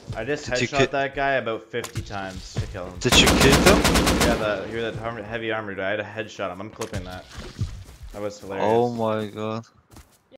I just Did you headshot ki- that guy about 50 times to kill him. Did you kill them? Yeah, you're that heavy armor guy. I had to headshot him. I'm clipping that. That was Oh hilarious. my god.